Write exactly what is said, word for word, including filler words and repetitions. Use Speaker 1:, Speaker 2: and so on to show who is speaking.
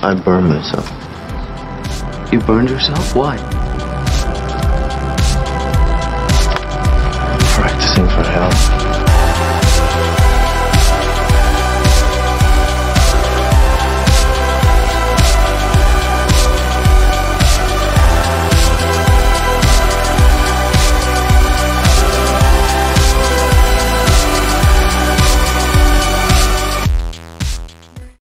Speaker 1: I burned myself.
Speaker 2: You burned yourself? Why?
Speaker 1: Practicing for hell.